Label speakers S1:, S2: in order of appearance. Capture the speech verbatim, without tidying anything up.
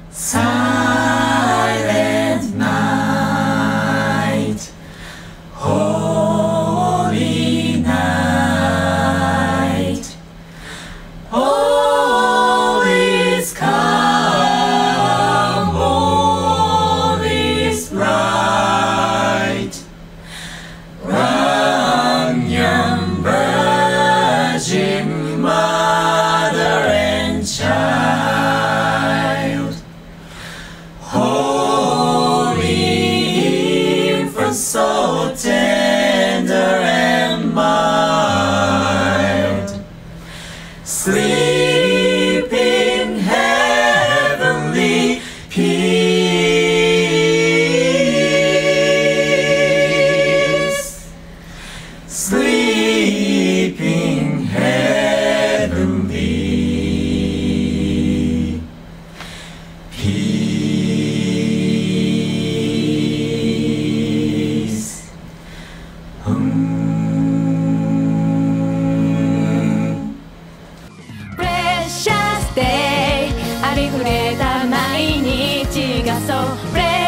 S1: silent night, holy night, all is calm, all is bright. Run, young virgin mother and child, holy infant, so tender and mild, sleep in heavenly peace, sleep in heavenly peace.
S2: Precious day ありふれた毎日がそう